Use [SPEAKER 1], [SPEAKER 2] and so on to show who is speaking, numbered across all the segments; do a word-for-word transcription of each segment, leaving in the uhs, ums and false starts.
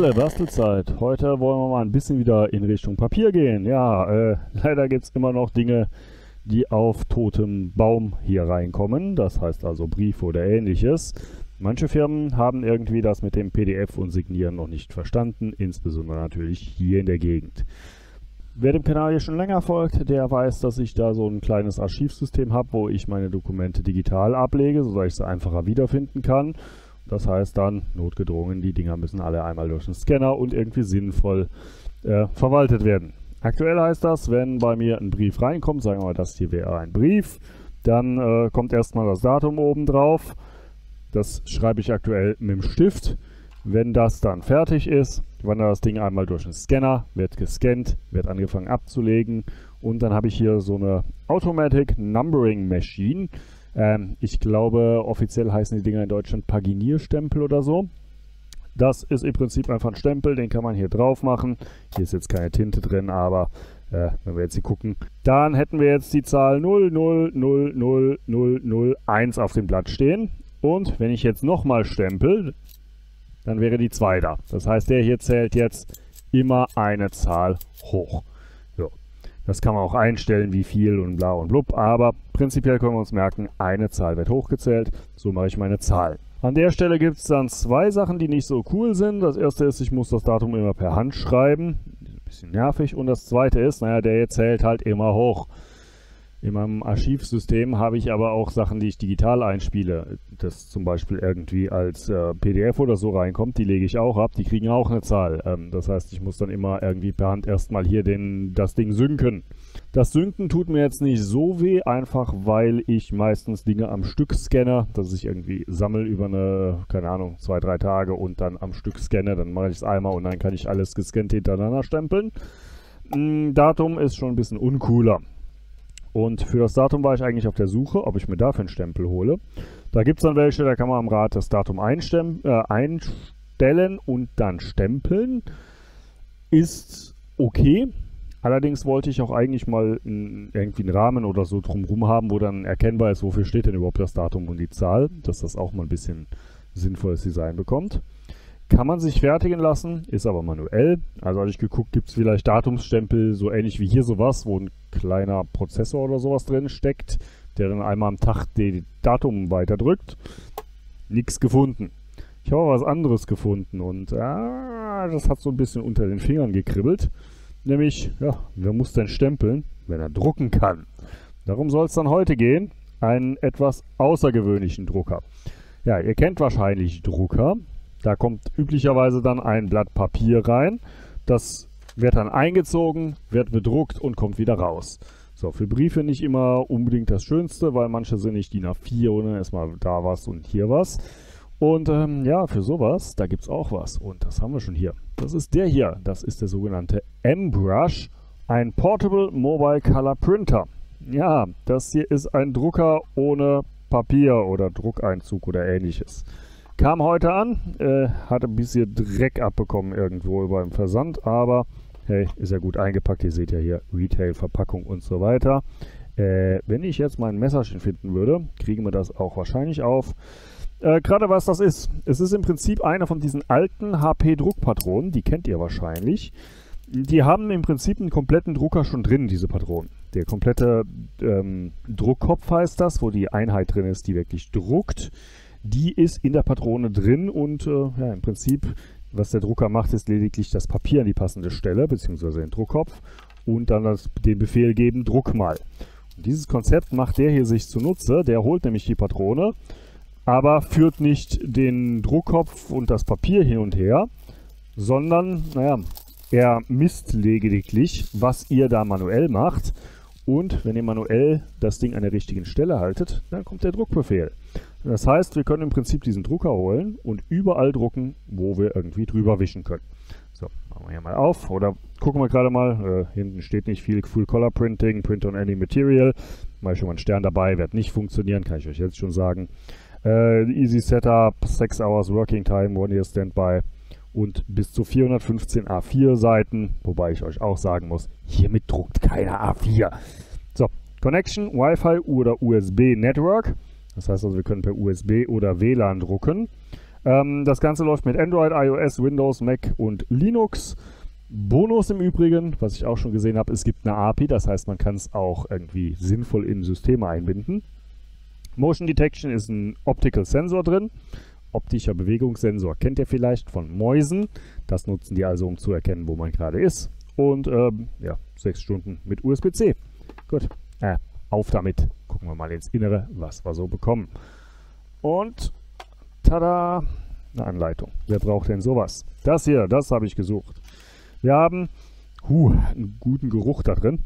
[SPEAKER 1] Leute, Bastelzeit. Heute wollen wir mal ein bisschen wieder in Richtung Papier gehen. Ja, äh, leider gibt es immer noch Dinge, die auf totem Baum hier reinkommen. Das heißt also Brief oder ähnliches. Manche Firmen haben irgendwie das mit dem P D F und Signieren noch nicht verstanden, insbesondere natürlich hier in der Gegend. Wer dem Kanal hier schon länger folgt, der weiß, dass ich da so ein kleines Archivsystem habe, wo ich meine Dokumente digital ablege, sodass ich sie einfacher wiederfinden kann. Das heißt dann, notgedrungen, die Dinger müssen alle einmal durch den Scanner und irgendwie sinnvoll äh, verwaltet werden. Aktuell heißt das, wenn bei mir ein Brief reinkommt, sagen wir mal, das hier wäre ein Brief, dann äh, kommt erstmal das Datum oben drauf. Das schreibe ich aktuell mit dem Stift. Wenn das dann fertig ist, wandert das Ding einmal durch den Scanner, wird gescannt, wird angefangen abzulegen und dann habe ich hier so eine Automatic Numbering Machine. Ähm, ich glaube, offiziell heißen die Dinger in Deutschland Paginierstempel oder so. Das ist im Prinzip einfach ein Stempel, den kann man hier drauf machen. Hier ist jetzt keine Tinte drin, aber äh, wenn wir jetzt hier gucken, dann hätten wir jetzt die Zahl null null null null null null eins auf dem Blatt stehen. Und wenn ich jetzt nochmal stempel, dann wäre die zwei da. Das heißt, der hier zählt jetzt immer eine Zahl hoch. So. Das kann man auch einstellen, wie viel und bla und blub, aber prinzipiell können wir uns merken, eine Zahl wird hochgezählt. So mache ich meine Zahlen. An der Stelle gibt es dann zwei Sachen, die nicht so cool sind. Das erste ist, ich muss das Datum immer per Hand schreiben. Ein bisschen nervig. Und das zweite ist, naja, der hier zählt halt immer hoch. In meinem Archivsystem habe ich aber auch Sachen, die ich digital einspiele. Das zum Beispiel irgendwie als äh, P D F oder so reinkommt, die lege ich auch ab, die kriegen auch eine Zahl. Ähm, das heißt, ich muss dann immer irgendwie per Hand erstmal hier den, das Ding synken. Das Synken tut mir jetzt nicht so weh, einfach weil ich meistens Dinge am Stück scanne, dass ich irgendwie sammle über eine, keine Ahnung, zwei, drei Tage und dann am Stück scanne. Dann mache ich es einmal und dann kann ich alles gescannt hintereinander stempeln. Ähm, Datum ist schon ein bisschen uncooler. Und für das Datum war ich eigentlich auf der Suche, ob ich mir dafür einen Stempel hole. Da gibt es dann welche, da kann man am Rad das Datum einstem äh, einstellen und dann stempeln. Ist okay. Allerdings wollte ich auch eigentlich mal n, irgendwie einen Rahmen oder so drumherum haben, wo dann erkennbar ist, wofür steht denn überhaupt das Datum und die Zahl, dass das auch mal ein bisschen sinnvolles Design bekommt. Kann man sich fertigen lassen, ist aber manuell. Also hatte ich geguckt, gibt es vielleicht Datumsstempel, so ähnlich wie hier sowas, wo ein kleiner Prozessor oder sowas drin steckt, der dann einmal am Tag das Datum weiterdrückt. Nichts gefunden. Ich habe aber was anderes gefunden und ah, das hat so ein bisschen unter den Fingern gekribbelt. Nämlich, ja, wer muss denn stempeln, wenn er drucken kann? Darum soll es dann heute gehen, einen etwas außergewöhnlichen Drucker. Ja, ihr kennt wahrscheinlich Drucker. Da kommt üblicherweise dann ein Blatt Papier rein. Das wird dann eingezogen, wird bedruckt und kommt wieder raus. So, für Briefe nicht immer unbedingt das Schönste, weil manche sind nicht D I N A vier und dann erstmal da was und hier was. Und ähm, ja, für sowas, da gibt es auch was. Und das haben wir schon hier. Das ist der hier. Das ist der sogenannte M-Brush, ein Portable Mobile Color Printer. Ja, das hier ist ein Drucker ohne Papier oder Druckeinzug oder ähnliches. Kam heute an, äh, hatte ein bisschen Dreck abbekommen irgendwo beim Versand, aber hey, ist ja gut eingepackt. Ihr seht ja hier Retail, Verpackung und so weiter. Äh, wenn ich jetzt mein Messerchen finden würde, kriegen wir das auch wahrscheinlich auf. Äh, Gerade was das ist. Es ist im Prinzip eine von diesen alten H P-Druckpatronen, die kennt ihr wahrscheinlich. Die haben im Prinzip einen kompletten Drucker schon drin, diese Patronen. Der komplette ähm, Druckkopf heißt das, wo die Einheit drin ist, die wirklich druckt. Die ist in der Patrone drin und äh, ja, im Prinzip, was der Drucker macht, ist lediglich das Papier an die passende Stelle, beziehungsweise den Druckkopf und dann das, den Befehl geben, druck mal. Und dieses Konzept macht der hier sich zunutze, der holt nämlich die Patrone, aber führt nicht den Druckkopf und das Papier hin und her, sondern, naja, er misst lediglich, was ihr da manuell macht. Und wenn ihr manuell das Ding an der richtigen Stelle haltet, dann kommt der Druckbefehl. Das heißt, wir können im Prinzip diesen Drucker holen und überall drucken, wo wir irgendwie drüber wischen können. So, machen wir hier mal auf. Oder gucken wir gerade mal, äh, hinten steht nicht viel, Full Color Printing, Print on any Material. Mal schon mal einen Stern dabei, wird nicht funktionieren, kann ich euch jetzt schon sagen. Äh, easy Setup, six Hours Working Time, one Year Standby. Und bis zu vierhundertfünfzehn A vier Seiten, wobei ich euch auch sagen muss, hiermit druckt keiner A vier. So, Connection, Wi-Fi oder U S B Network. Das heißt also, wir können per U S B oder W L A N drucken. Ähm, das Ganze läuft mit Android, iOS, Windows, Mac und Linux. Bonus im Übrigen, was ich auch schon gesehen habe, es gibt eine A P I, das heißt, man kann es auch irgendwie sinnvoll in Systeme einbinden. Motion Detection ist ein Optical Sensor drin. Optischer Bewegungssensor kennt ihr vielleicht von Mäusen. Das nutzen die also, um zu erkennen, wo man gerade ist. Und ähm, ja, sechs Stunden mit U S B C. Gut, äh, auf damit. Gucken wir mal ins Innere, was wir so bekommen. Und tada, eine Anleitung. Wer braucht denn sowas? Das hier, das habe ich gesucht. Wir haben huh, einen guten Geruch da drin.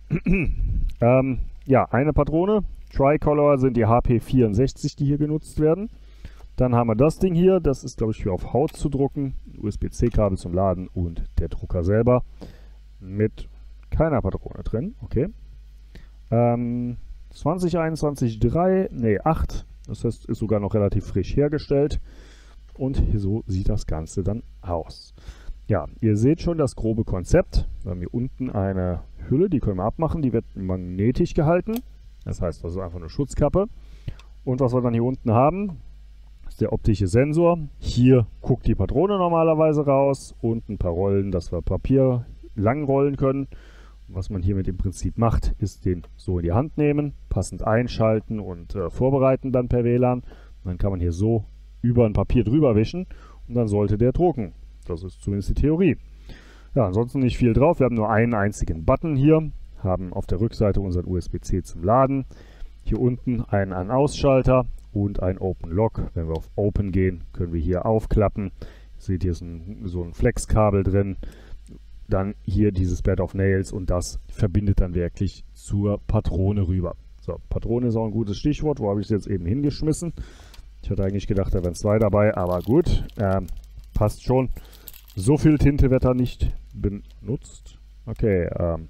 [SPEAKER 1] ähm, ja, eine Patrone. Tricolor sind die H P vierundsechzig, die hier genutzt werden. Dann haben wir das Ding hier. Das ist, glaube ich, für auf Haut zu drucken. U S B C-Kabel zum Laden und der Drucker selber. Mit keiner Patrone drin. Okay. Ähm, zwanzig einundzwanzig drei, nee, acht. Das heißt, ist sogar noch relativ frisch hergestellt. Und so sieht das Ganze dann aus. Ja, ihr seht schon das grobe Konzept. Wir haben hier unten eine Hülle, die können wir abmachen, die wird magnetisch gehalten. Das heißt, das ist einfach eine Schutzkappe. Und was wir dann hier unten haben, ist der optische Sensor. Hier guckt die Patrone normalerweise raus und ein paar Rollen, dass wir Papier lang rollen können. Und was man hiermit im Prinzip macht, ist den so in die Hand nehmen, passend einschalten und äh, vorbereiten dann per W L A N. Und dann kann man hier so über ein Papier drüber wischen und dann sollte der drucken. Das ist zumindest die Theorie. Ja, ansonsten nicht viel drauf. Wir haben nur einen einzigen Button hier. Haben auf der Rückseite unseren U S B C zum Laden. Hier unten einen An-Ausschalter und ein Open Lock. Wenn wir auf Open gehen, können wir hier aufklappen. Ihr seht, hier ist ein, so ein Flexkabel drin. Dann hier dieses Bed of Nails und das verbindet dann wirklich zur Patrone rüber. So, Patrone ist auch ein gutes Stichwort. Wo habe ich es jetzt eben hingeschmissen? Ich hatte eigentlich gedacht, da wären zwei dabei, aber gut. Ähm, passt schon. So viel Tinte wird da nicht benutzt. Okay, ähm.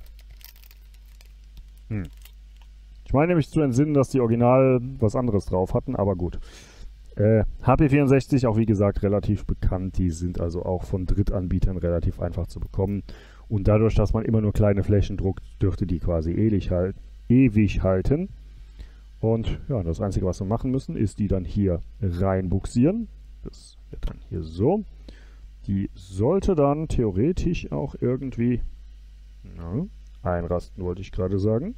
[SPEAKER 1] Hm. Ich meine nämlich zu entsinnen, dass die Original was anderes drauf hatten, aber gut. Äh, H P vierundsechzig, auch wie gesagt, relativ bekannt. Die sind also auch von Drittanbietern relativ einfach zu bekommen. Und dadurch, dass man immer nur kleine Flächen druckt, dürfte die quasi ewig, halt, ewig halten. Und ja, das Einzige, was wir machen müssen, ist die dann hier reinbuxieren. Das wird dann hier so. Die sollte dann theoretisch auch irgendwie ja, einrasten, wollte ich gerade sagen.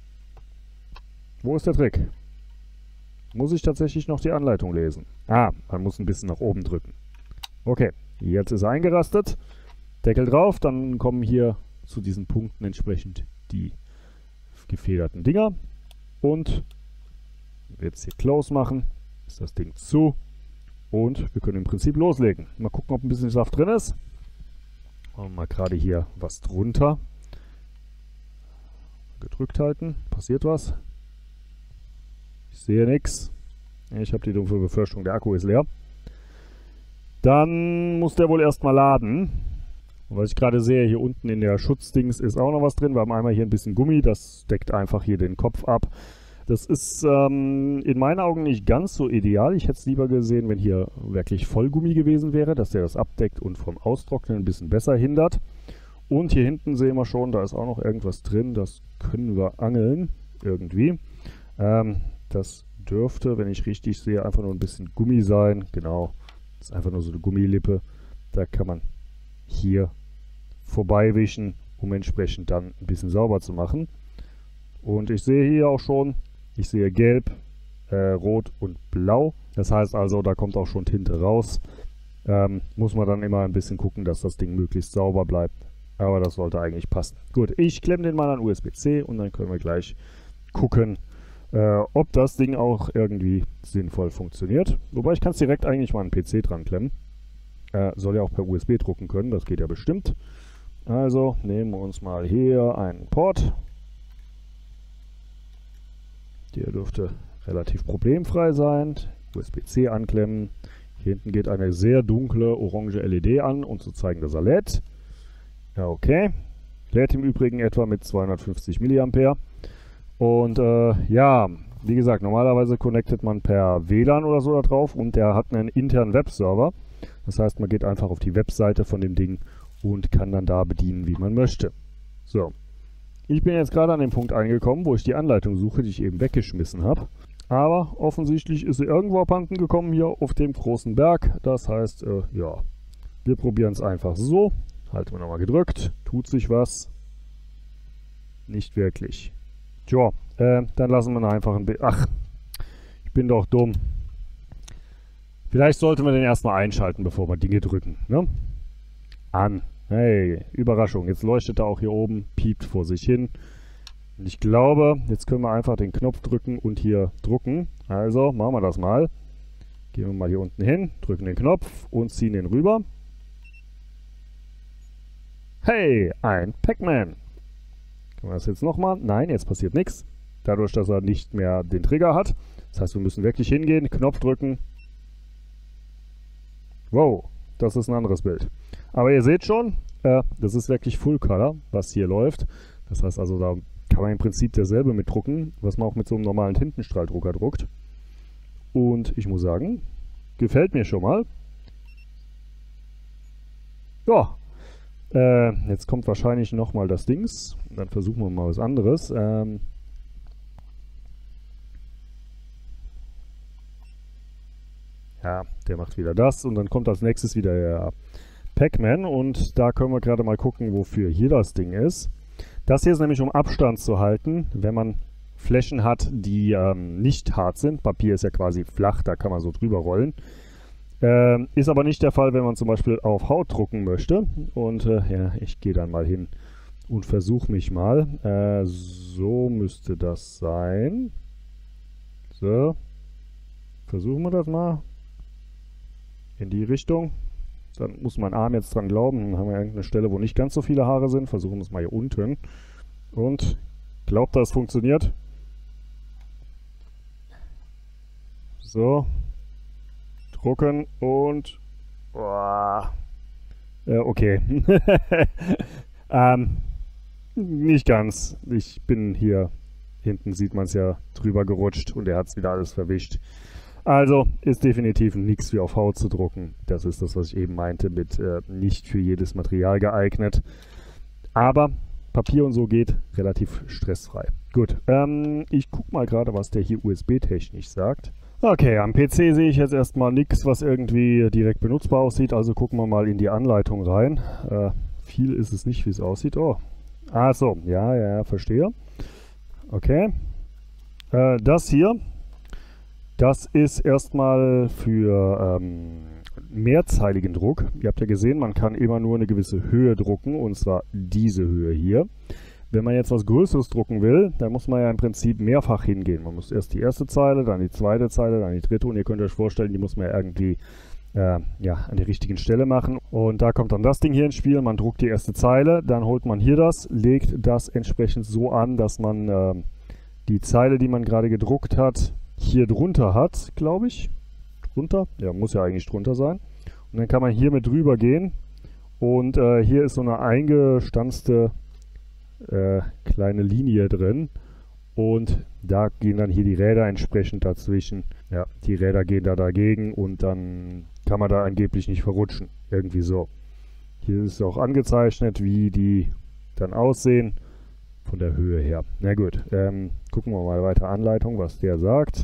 [SPEAKER 1] Wo ist der Trick? Muss ich tatsächlich noch die Anleitung lesen? Ah, man muss ein bisschen nach oben drücken. Okay, jetzt ist er eingerastet. Deckel drauf, dann kommen hier zu diesen Punkten entsprechend die gefederten Dinger. Und jetzt hier Close machen, ist das Ding zu. Und wir können im Prinzip loslegen. Mal gucken, ob ein bisschen Saft drin ist. Und mal gerade hier was drunter. Gedrückt halten. Passiert was? Ich sehe nichts. Ich habe die dumpfe Befürchtung, der Akku ist leer. Dann muss der wohl erstmal laden. Und was ich gerade sehe, hier unten in der Schutzdings ist auch noch was drin. Wir haben einmal hier ein bisschen Gummi. Das deckt einfach hier den Kopf ab. Das ist ähm, in meinen Augen nicht ganz so ideal. Ich hätte es lieber gesehen, wenn hier wirklich Vollgummi gewesen wäre, dass der das abdeckt und vom Austrocknen ein bisschen besser hindert. Und hier hinten sehen wir schon, da ist auch noch irgendwas drin. Das können wir angeln, irgendwie. Ähm, das dürfte, wenn ich richtig sehe, einfach nur ein bisschen Gummi sein. Genau, das ist einfach nur so eine Gummilippe. Da kann man hier vorbeiwischen, um entsprechend dann ein bisschen sauber zu machen. Und ich sehe hier auch schon, ich sehe gelb, äh, rot und blau. Das heißt also, da kommt auch schon Tinte raus. Ähm, muss man dann immer ein bisschen gucken, dass das Ding möglichst sauber bleibt. Aber das sollte eigentlich passen. Gut, ich klemme den mal an U S B C und dann können wir gleich gucken, äh, ob das Ding auch irgendwie sinnvoll funktioniert. Wobei ich kann es direkt eigentlich mal an den P C dran klemmen. Äh, soll ja auch per U S B drucken können, das geht ja bestimmt. Also nehmen wir uns mal hier einen Port. Der dürfte relativ problemfrei sein. U S B C anklemmen. Hier hinten geht eine sehr dunkle orange L E D an, um zu zeigen, dass er lädt. Ja, okay. Lädt im Übrigen etwa mit zweihundertfünfzig Milliampere. Und äh, ja, wie gesagt, normalerweise connectet man per W L A N oder so da drauf und der hat einen internen Webserver. Das heißt, man geht einfach auf die Webseite von dem Ding und kann dann da bedienen, wie man möchte. So. Ich bin jetzt gerade an dem Punkt angekommen, wo ich die Anleitung suche, die ich eben weggeschmissen habe. Aber offensichtlich ist sie irgendwo abhanden gekommen hier auf dem großen Berg. Das heißt, äh, ja, wir probieren es einfach so. Halten wir nochmal gedrückt. Tut sich was? Nicht wirklich. Tja, äh, dann lassen wir ihn einfach ein bisschen... Ach, ich bin doch dumm. Vielleicht sollten wir den erstmal einschalten, bevor wir Dinge drücken. Ne? An. Hey, Überraschung. Jetzt leuchtet er auch hier oben, piept vor sich hin. Und ich glaube, jetzt können wir einfach den Knopf drücken und hier drucken. Also, machen wir das mal. Gehen wir mal hier unten hin, drücken den Knopf und ziehen den rüber. Hey, ein Pac-Man. Können wir das jetzt nochmal? Nein, jetzt passiert nichts. Dadurch, dass er nicht mehr den Trigger hat. Das heißt, wir müssen wirklich hingehen, Knopf drücken. Wow, das ist ein anderes Bild. Aber ihr seht schon, äh, das ist wirklich Full Color, was hier läuft. Das heißt also, da kann man im Prinzip derselbe mitdrucken, was man auch mit so einem normalen Tintenstrahldrucker druckt. Und ich muss sagen, gefällt mir schon mal. Ja, äh, jetzt kommt wahrscheinlich nochmal das Dings. Dann versuchen wir mal was anderes. Ähm, ja, der macht wieder das und dann kommt als nächstes wieder der Pac-Man und da können wir gerade mal gucken, wofür hier das Ding ist. Das hier ist nämlich, um Abstand zu halten, wenn man Flächen hat, die ähm, nicht hart sind. Papier ist ja quasi flach, da kann man so drüber rollen. Ähm, ist aber nicht der Fall, wenn man zum Beispiel auf Haut drucken möchte. Und äh, ja, ich gehe dann mal hin und versuche mich mal. Äh, so müsste das sein. So. Versuchen wir das mal. In die Richtung. Dann muss mein Arm jetzt dran glauben. Dann haben wir irgendeine Stelle, wo nicht ganz so viele Haare sind. Versuchen wir es mal hier unten. Und glaubt, das funktioniert. So. Drucken und... Oh. Äh, okay. ähm, nicht ganz. Ich bin hier... Hinten sieht man es ja drüber gerutscht und er hat es wieder alles verwischt. Also ist definitiv nichts wie auf Haut zu drucken. Das ist das, was ich eben meinte mit äh, nicht für jedes Material geeignet. Aber Papier und so geht relativ stressfrei. Gut, ähm, ich gucke mal gerade, was der hier U S B-technisch sagt. Okay, am P C sehe ich jetzt erstmal nichts, was irgendwie direkt benutzbar aussieht. Also gucken wir mal in die Anleitung rein. Äh, viel ist es nicht, wie es aussieht. Oh, ach so, ja, ja, verstehe. Okay, äh, das hier, das ist erstmal für ähm, mehrzeiligen Druck. Ihr habt ja gesehen, man kann immer nur eine gewisse Höhe drucken, und zwar diese Höhe hier. Wenn man jetzt was Größeres drucken will, dann muss man ja im Prinzip mehrfach hingehen. Man muss erst die erste Zeile, dann die zweite Zeile, dann die dritte, und ihr könnt euch vorstellen, die muss man ja irgendwie äh, ja, an der richtigen Stelle machen. Und da kommt dann das Ding hier ins Spiel, man druckt die erste Zeile, dann holt man hier das, legt das entsprechend so an, dass man äh, die Zeile, die man gerade gedruckt hat, hier drunter hat, glaube ich. Drunter? Ja, muss ja eigentlich drunter sein. Und dann kann man hier mit drüber gehen. Und äh, hier ist so eine eingestanzte äh, kleine Linie drin. Und da gehen dann hier die Räder entsprechend dazwischen. Ja, die Räder gehen da dagegen und dann kann man da angeblich nicht verrutschen. Irgendwie so. Hier ist auch angezeichnet, wie die dann aussehen. Von der Höhe her. Na gut, ähm, gucken wir mal weiter Anleitung, was der sagt.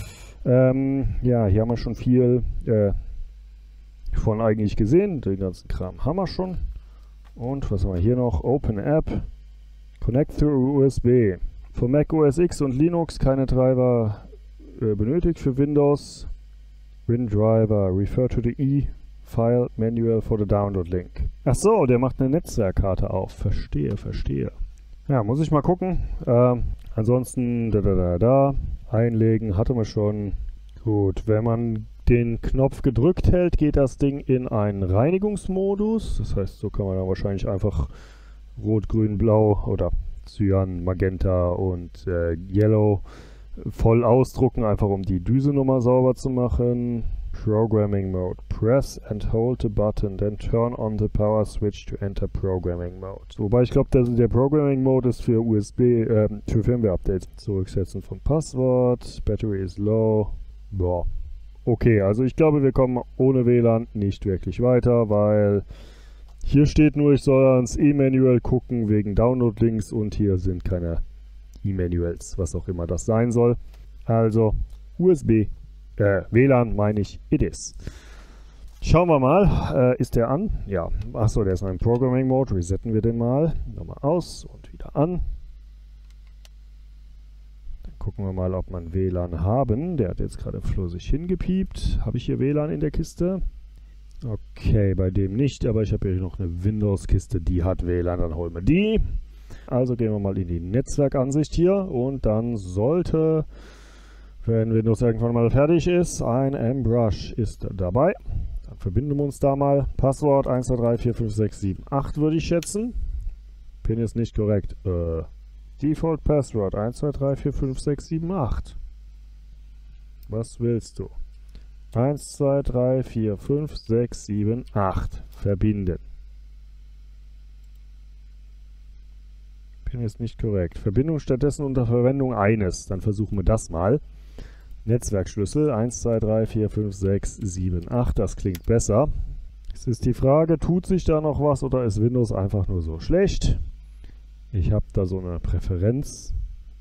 [SPEAKER 1] Ähm, ja, hier haben wir schon viel äh, von eigentlich gesehen. Den ganzen Kram haben wir schon. Und was haben wir hier noch? Open App. Connect through U S B. Für Mac O S X und Linux keine Treiber äh, benötigt. Für Windows WinDriver. Refer to the E-File Manual for the Download Link. Ach so, der macht eine Netzwerkkarte auf. Verstehe, verstehe. Ja, muss ich mal gucken. Ähm, ansonsten, da, da, da, da, einlegen, hatte man schon. Gut, wenn man den Knopf gedrückt hält, geht das Ding in einen Reinigungsmodus. Das heißt, so kann man dann wahrscheinlich einfach Rot, Grün, Blau oder Cyan, Magenta und äh, Yellow voll ausdrucken, einfach um die Düse nochmal sauber zu machen. Programming Mode. Press and hold the button, then turn on the power switch to enter Programming Mode. Wobei ich glaube, der, der Programming Mode ist für U S B, äh, für Firmware-Updates. Zurücksetzen von Passwort. Battery is low. Boah. Okay, also ich glaube, wir kommen ohne W L A N nicht wirklich weiter, weil hier steht nur, ich soll ans E-Manual gucken wegen Download-Links und hier sind keine E-Manuals, was auch immer das sein soll. Also U S B, äh, W L A N meine ich, it is. Schauen wir mal, äh, ist der an? Ja, achso, der ist noch im Programming Mode, resetten wir den mal. Nochmal aus und wieder an. Dann gucken wir mal, ob wir W L A N haben. Der hat jetzt gerade flüssig hingepiept. Habe ich hier W L A N in der Kiste? Okay, bei dem nicht, aber ich habe hier noch eine Windows-Kiste, die hat W L A N, dann holen wir die. Also gehen wir mal in die Netzwerkansicht hier und dann sollte, wenn Windows irgendwann mal fertig ist, ein M-Brush ist dabei. Dann verbinden wir uns da mal. Passwort eins zwei drei vier fünf sechs sieben acht würde ich schätzen. Pin ist nicht korrekt. Äh, Default Passwort eins zwei drei vier fünf sechs sieben acht. Was willst du? eins zwei drei vier fünf sechs sieben acht. Verbinden. Pin ist nicht korrekt. Verbindung stattdessen unter Verwendung eines. Dann versuchen wir das mal. Netzwerkschlüssel eins zwei drei vier fünf sechs sieben acht. Das klingt besser. Es ist die Frage, tut sich da noch was oder ist Windows einfach nur so schlecht? Ich habe da so eine Präferenz.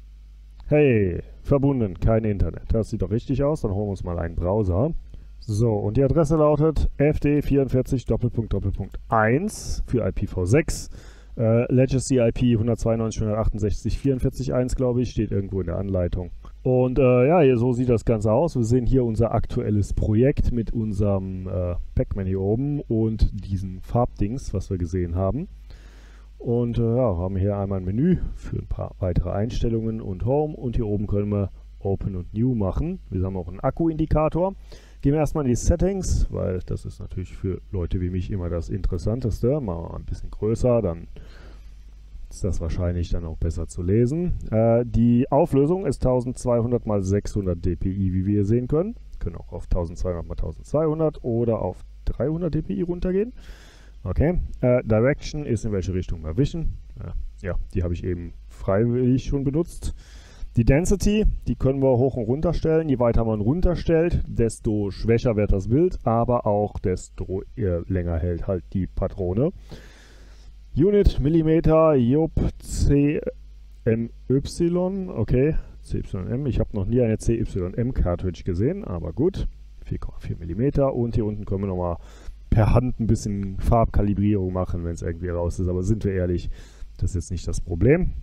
[SPEAKER 1] Hey, verbunden, kein Internet. Das sieht doch richtig aus. Dann holen wir uns mal einen Browser. So, und die Adresse lautet f d vierundvierzig Doppelpunkt Doppelpunkt eins für I P v sechs. Äh, Legacy I P hundertzweiundneunzig Punkt hundertachtundsechzig Punkt vierundvierzig Punkt eins, glaube ich, steht irgendwo in der Anleitung. Und äh, ja, hier, so sieht das Ganze aus. Wir sehen hier unser aktuelles Projekt mit unserem äh, Pac-Man hier oben und diesen Farbdings, was wir gesehen haben. Und äh, ja, haben hier einmal ein Menü für ein paar weitere Einstellungen und Home. Und hier oben können wir Open und New machen. Wir haben auch einen Akku-Indikator. Gehen wir erstmal in die Settings, weil das ist natürlich für Leute wie mich immer das Interessanteste. Machen wir mal ein bisschen größer, dann ist das wahrscheinlich dann auch besser zu lesen. Äh, die Auflösung ist zwölfhundert mal sechshundert dpi, wie wir hier sehen können. Wir können auch auf zwölfhundert mal zwölfhundert oder auf dreihundert dpi runtergehen. Okay. Äh, Direction ist in welche Richtung wir wischen. Äh, ja, die habe ich eben freiwillig schon benutzt. Die Density, die können wir hoch und runter stellen. Je weiter man runterstellt, desto schwächer wird das Bild, aber auch desto äh, länger hält halt die Patrone. Unit, Millimeter, Jupp, C M Y, okay, C Y M, ich habe noch nie eine C Y M Cartridge gesehen, aber gut, vier Komma vier Millimeter und hier unten können wir nochmal per Hand ein bisschen Farbkalibrierung machen, wenn es irgendwie raus ist, aber sind wir ehrlich, das ist jetzt nicht das Problem.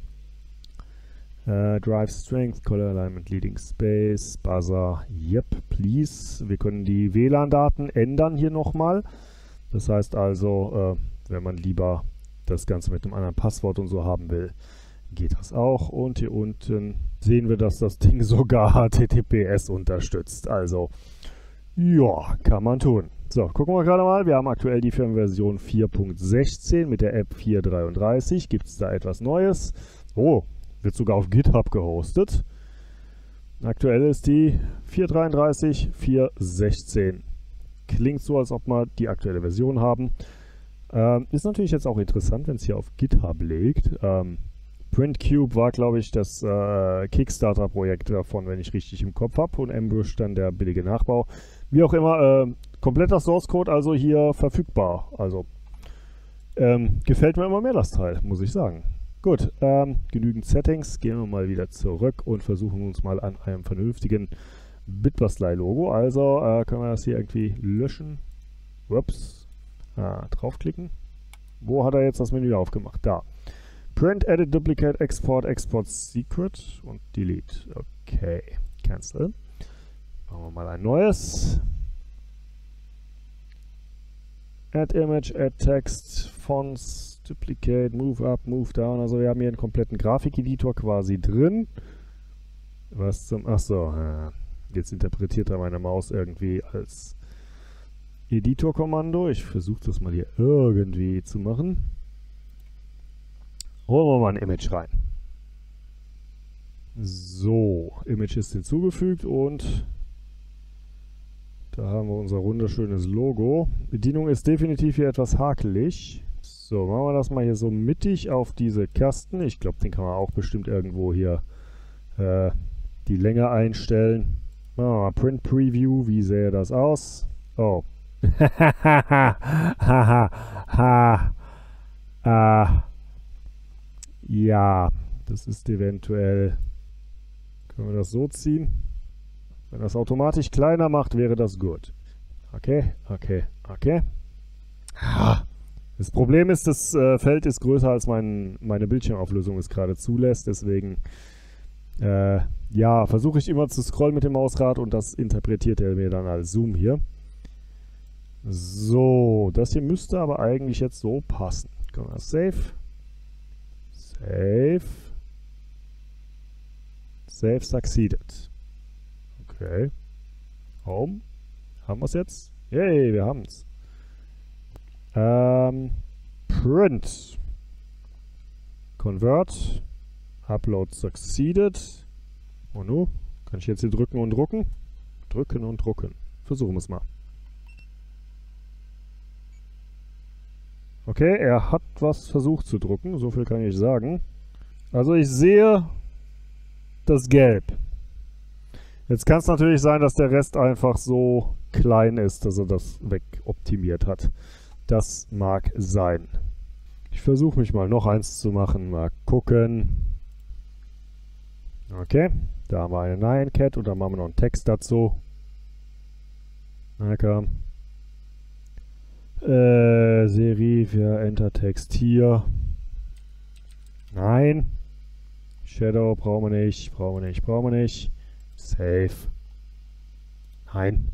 [SPEAKER 1] Uh, Drive Strength, Color Alignment, Leading Space, Buzzer, yep, please. Wir können die W L A N-Daten ändern hier nochmal. Das heißt also, äh, wenn man lieber das Ganze mit einem anderen Passwort und so haben will, geht das auch. Und hier unten sehen wir, dass das Ding sogar H T T P S unterstützt. Also, ja, kann man tun. So, gucken wir gerade mal. Wir haben aktuell die Firmware-Version vier Punkt sechzehn mit der App vier Punkt dreiunddreißig. Gibt es da etwas Neues? Oh, wird sogar auf GitHub gehostet. Aktuell ist die vier Punkt dreiunddreißig Punkt vier Punkt sechzehn. Klingt so, als ob wir die aktuelle Version haben. Ähm, ist natürlich jetzt auch interessant, wenn es hier auf GitHub liegt. Ähm, PrintCube war, glaube ich, das äh, Kickstarter-Projekt davon, wenn ich richtig im Kopf habe. Und M-Brush dann der billige Nachbau. Wie auch immer, äh, kompletter Source-Code also hier verfügbar. Also ähm, gefällt mir immer mehr das Teil, muss ich sagen. Gut, ähm, genügend Settings. Gehen wir mal wieder zurück und versuchen uns mal an einem vernünftigen Bitbastler-Logo. Also äh, können wir das hier irgendwie löschen. Ups. Ah, draufklicken. Wo hat er jetzt das Menü aufgemacht? Da. Print, Edit, Duplicate, Export, Export Secret und Delete. Okay, Cancel. Machen wir mal ein neues. Add Image, Add Text, Fonts, Duplicate, Move Up, Move Down. Also wir haben hier einen kompletten Grafikeditor quasi drin. Was zum... Achso, jetzt interpretiert er meine Maus irgendwie als Editor-Kommando. Ich versuche das mal hier irgendwie zu machen. Holen wir mal ein Image rein. So, Image ist hinzugefügt und da haben wir unser wunderschönes Logo. Bedienung ist definitiv hier etwas hakelig. So, machen wir das mal hier so mittig auf diese Kasten. Ich glaube, den kann man auch bestimmt irgendwo hier äh, die Länge einstellen. Machen wir mal Print Preview. Wie sähe das aus? Oh. Haha. Ah. Ja, das ist eventuell... Können wir das so ziehen? Wenn das automatisch kleiner macht, wäre das gut. Okay, okay, okay. Ah. Das Problem ist, das äh, Feld ist größer, als mein, meine Bildschirmauflösung es gerade zulässt. Deswegen, äh, ja, versuche ich immer zu scrollen mit dem Mausrad und das interpretiert er mir dann als Zoom hier. So, das hier müsste aber eigentlich jetzt so passen. Können wir Save. Save. Save succeeded. Okay. Home. Haben wir es jetzt? Yay, wir haben es. Ähm, Print. Convert. Upload succeeded. Und nun kann ich jetzt hier drücken und drucken. Drücken und drucken. Versuchen wir es mal. Okay, er hat was versucht zu drucken. So viel kann ich sagen. Also ich sehe das Gelb. Jetzt kann es natürlich sein, dass der Rest einfach so klein ist, dass er das wegoptimiert hat. Das mag sein. Ich versuche mich mal noch eins zu machen. Mal gucken. Okay, da haben wir eine Nine Cat und dann machen wir noch einen Text dazu. Okay. Äh, Serif, ja, Enter Text hier. Nein. Shadow brauchen wir nicht, brauchen wir nicht, brauchen wir nicht. Save. Nein.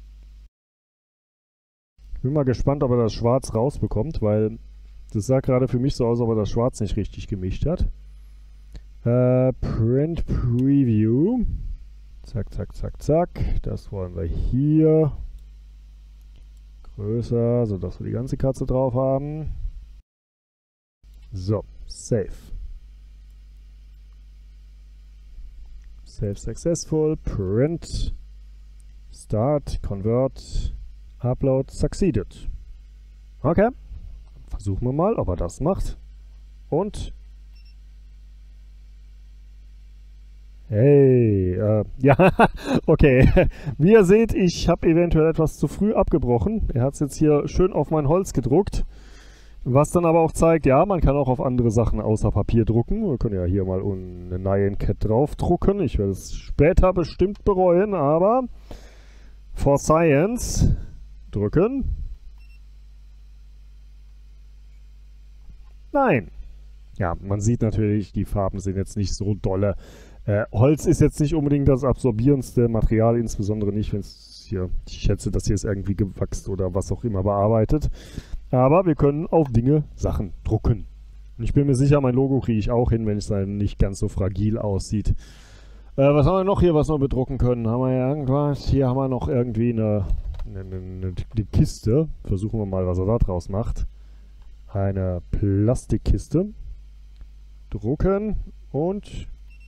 [SPEAKER 1] Ich bin mal gespannt, ob er das Schwarz rausbekommt, weil das sah gerade für mich so aus, ob er das Schwarz nicht richtig gemischt hat. Äh, Print Preview. Zack, zack, zack, zack. Das wollen wir hier. Größer, sodass wir die ganze Katze drauf haben. So, Save. Save successful. Print. Start. Convert. Upload succeeded. Okay. Versuchen wir mal, ob er das macht. Und hey, äh, ja, okay. Wie ihr seht, ich habe eventuell etwas zu früh abgebrochen. Er hat es jetzt hier schön auf mein Holz gedruckt. Was dann aber auch zeigt, ja, man kann auch auf andere Sachen außer Papier drucken. Wir können ja hier mal eine Nyan Cat drauf drucken. Ich werde es später bestimmt bereuen, aber for Science drücken. Nein. Ja, man sieht natürlich, die Farben sind jetzt nicht so dolle. Äh, Holz ist jetzt nicht unbedingt das absorbierendste Material, insbesondere nicht, wenn es hier, ich schätze, das hier ist irgendwie gewachst oder was auch immer bearbeitet. Aber wir können auf Dinge Sachen drucken. Und ich bin mir sicher, mein Logo kriege ich auch hin, wenn es dann nicht ganz so fragil aussieht. Äh, was haben wir noch hier, was wir bedrucken können? Haben wir ja irgendwas? Hier haben wir noch irgendwie eine, eine, eine, eine Kiste. Versuchen wir mal, was er da draus macht. Eine Plastikkiste. Drucken und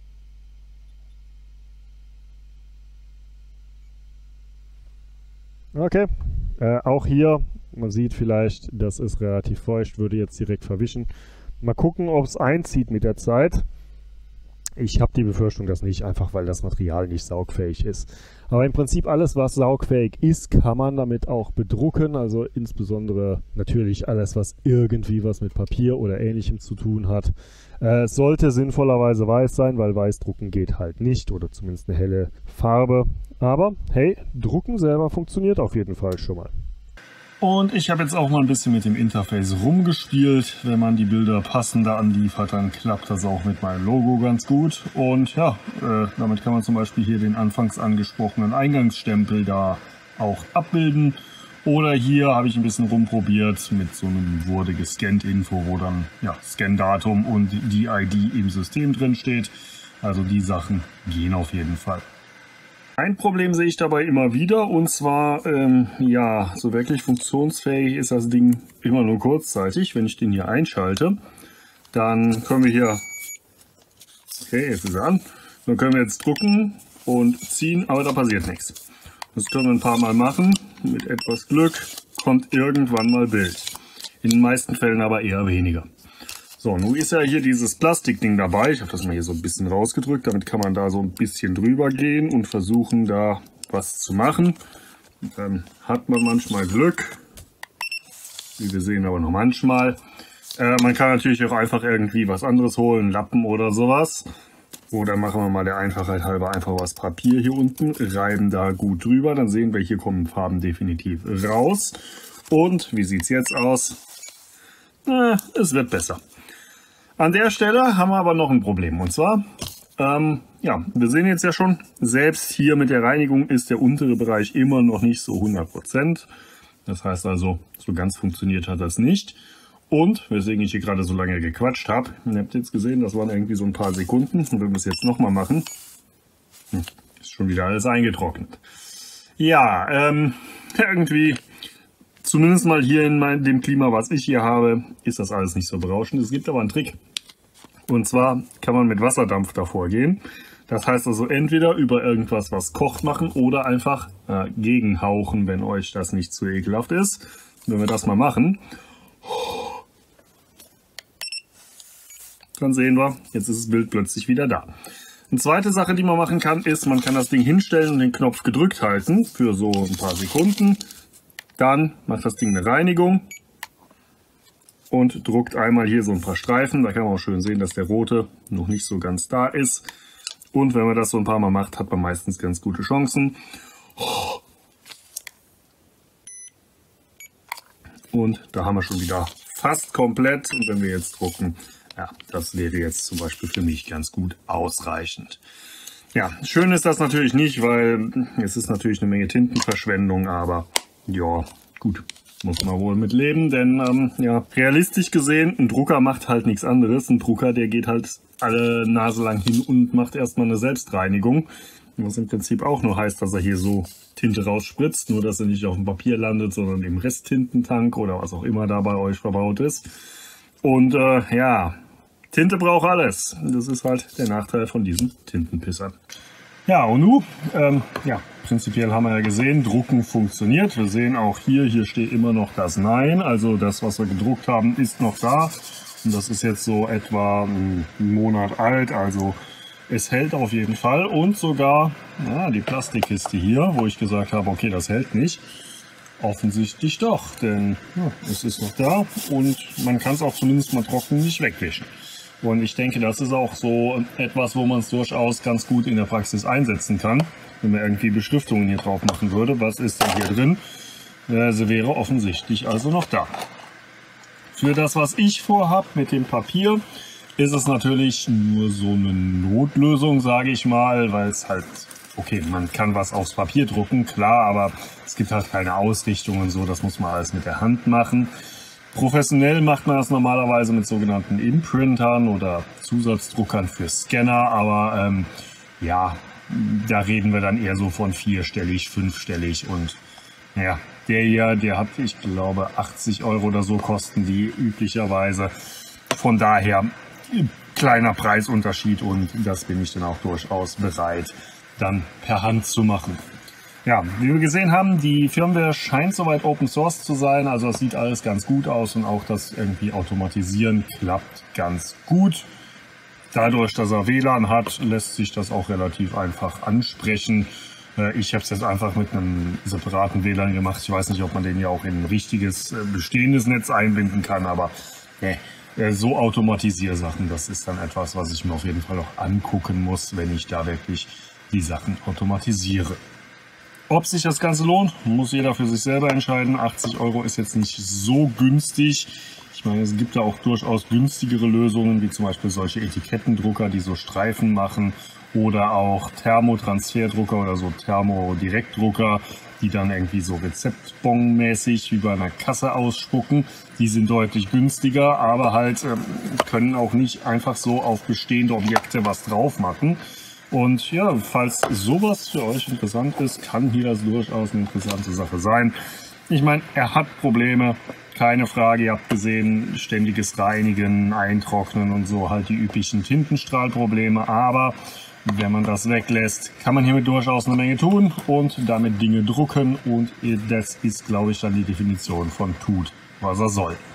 [SPEAKER 1] okay, äh, auch hier, man sieht vielleicht, das ist relativ feucht, würde jetzt direkt verwischen. Mal gucken, ob es einzieht mit der Zeit. Ich habe die Befürchtung, dass nicht, einfach weil das Material nicht saugfähig ist. Aber im Prinzip alles, was saugfähig ist, kann man damit auch bedrucken. Also insbesondere natürlich alles, was irgendwie was mit Papier oder Ähnlichem zu tun hat. Äh, es sollte sinnvollerweise weiß sein, weil Weißdrucken geht halt nicht oder zumindest eine helle Farbe. Aber hey, Drucken selber funktioniert auf jeden Fall schon mal.
[SPEAKER 2] Und ich habe jetzt auch mal ein bisschen mit dem Interface rumgespielt. Wenn man die Bilder passender anliefert, dann klappt das auch mit meinem Logo ganz gut. Und ja, äh, damit kann man zum Beispiel hier den anfangs angesprochenen Eingangsstempel da auch abbilden. Oder hier habe ich ein bisschen rumprobiert mit so einem wurde gescannt Info, wo dann ja, Scan-Datum und die I D im System drin steht. Also die Sachen gehen auf jeden Fall. Ein Problem sehe ich dabei immer wieder, und zwar, ähm, ja, so wirklich funktionsfähig ist das Ding immer nur kurzzeitig. Wenn ich den hier einschalte, dann können wir hier, okay, jetzt ist er an, dann können wir jetzt drucken und ziehen, aber da passiert nichts. Das können wir ein paar Mal machen, mit etwas Glück kommt irgendwann mal Bild. In den meisten Fällen aber eher weniger. So, nun ist ja hier dieses Plastikding dabei. Ich habe das mal hier so ein bisschen rausgedrückt. Damit kann man da so ein bisschen drüber gehen und versuchen, da was zu machen. Und dann hat man manchmal Glück. Wie wir sehen, aber nur manchmal. Äh, man kann natürlich auch einfach irgendwie was anderes holen, Lappen oder sowas. Oder machen wir mal der Einfachheit halber einfach was Papier hier unten, reiben da gut drüber, dann sehen wir, hier kommen Farben definitiv raus. Und wie sieht es jetzt aus? Na, es wird besser. An der Stelle haben wir aber noch ein Problem, und zwar, ähm, ja, wir sehen jetzt ja schon, selbst hier mit der Reinigung ist der untere Bereich immer noch nicht so hundert Prozent. Das heißt also, so ganz funktioniert hat das nicht. Und, weswegen ich hier gerade so lange gequatscht habe, ihr habt jetzt gesehen, das waren irgendwie so ein paar Sekunden. Und wenn wir es jetzt nochmal machen, ist schon wieder alles eingetrocknet. Ja, ähm, irgendwie, zumindest mal hier in mein, dem Klima, was ich hier habe, ist das alles nicht so berauschend. Es gibt aber einen Trick. Und zwar kann man mit Wasserdampf davor gehen. Das heißt also entweder über irgendwas, was kocht, machen oder einfach äh, gegenhauchen, wenn euch das nicht zu ekelhaft ist. Wenn wir das mal machen, dann sehen wir, jetzt ist das Bild plötzlich wieder da. Eine zweite Sache, die man machen kann, ist, man kann das Ding hinstellen und den Knopf gedrückt halten für so ein paar Sekunden. Dann macht das Ding eine Reinigung und druckt einmal hier so ein paar Streifen. Da kann man auch schön sehen, dass der rote noch nicht so ganz da ist. Und wenn man das so ein paar Mal macht, hat man meistens ganz gute Chancen. Und da haben wir schon wieder fast komplett. Und wenn wir jetzt drucken, ja, das wäre jetzt zum Beispiel für mich ganz gut ausreichend. Ja, schön ist das natürlich nicht, weil es ist natürlich eine Menge Tintenverschwendung, aber ja, gut, muss man wohl mit leben, denn ähm, ja, realistisch gesehen, ein Drucker macht halt nichts anderes. Ein Drucker, der geht halt alle Nase lang hin und macht erstmal eine Selbstreinigung, was im Prinzip auch nur heißt, dass er hier so Tinte rausspritzt, nur dass er nicht auf dem Papier landet, sondern im Resttintentank oder was auch immer da bei euch verbaut ist. Und äh, ja, Tinte braucht alles. Das ist halt der Nachteil von diesen Tintenpissern. Ja, und nun, ähm, ja, prinzipiell haben wir ja gesehen, Drucken funktioniert. Wir sehen auch hier, hier steht immer noch das Nein. Also das, was wir gedruckt haben, ist noch da. Und das ist jetzt so etwa einen Monat alt. Also es hält auf jeden Fall. Und sogar ja, die Plastikkiste hier, wo ich gesagt habe, okay, das hält nicht. Offensichtlich doch, denn ja, es ist noch da und man kann es auch zumindest mal trocken nicht wegwischen. Und ich denke, das ist auch so etwas, wo man es durchaus ganz gut in der Praxis einsetzen kann, wenn man irgendwie Beschriftungen hier drauf machen würde. Was ist denn hier drin? Äh, sie wäre offensichtlich also noch da. Für das, was ich vorhabe mit dem Papier, ist es natürlich nur so eine Notlösung, sage ich mal, weil es halt, okay, man kann was aufs Papier drucken, klar, aber es gibt halt keine Ausrichtung und so, das muss man alles mit der Hand machen. Professionell macht man das normalerweise mit sogenannten Imprintern oder Zusatzdruckern für Scanner, aber ähm, ja, da reden wir dann eher so von vierstellig, fünfstellig und naja, der hier, der hat, ich glaube, achtzig Euro oder so kosten die üblicherweise. Von daher kleiner Preisunterschied und das bin ich dann auch durchaus bereit, dann per Hand zu machen. Ja, wie wir gesehen haben, die Firmware scheint soweit Open Source zu sein, also es sieht alles ganz gut aus und auch das irgendwie Automatisieren klappt ganz gut. Dadurch, dass er W L A N hat, lässt sich das auch relativ einfach ansprechen. Ich habe es jetzt einfach mit einem separaten W L A N gemacht. Ich weiß nicht, ob man den ja auch in ein richtiges bestehendes Netz einbinden kann, aber äh, so Automatisiersachen, das ist dann etwas, was ich mir auf jeden Fall auch angucken muss, wenn ich da wirklich die Sachen automatisiere. Ob sich das Ganze lohnt, muss jeder für sich selber entscheiden. achtzig Euro ist jetzt nicht so günstig. Ich meine, es gibt da auch durchaus günstigere Lösungen, wie zum Beispiel solche Etikettendrucker, die so Streifen machen, oder auch Thermotransferdrucker oder so Thermodirektdrucker, die dann irgendwie so Rezeptbon-mäßig wie bei einer Kasse ausspucken. Die sind deutlich günstiger, aber halt ähm, können auch nicht einfach so auf bestehende Objekte was drauf machen. Und ja, falls sowas für euch interessant ist, kann hier das durchaus eine interessante Sache sein. Ich meine, er hat Probleme, keine Frage. Ihr habt gesehen, ständiges Reinigen, Eintrocknen und so, halt die üblichen Tintenstrahlprobleme. Aber wenn man das weglässt, kann man hiermit durchaus eine Menge tun und damit Dinge drucken. Und das ist, glaube ich, dann die Definition von tut, was er soll.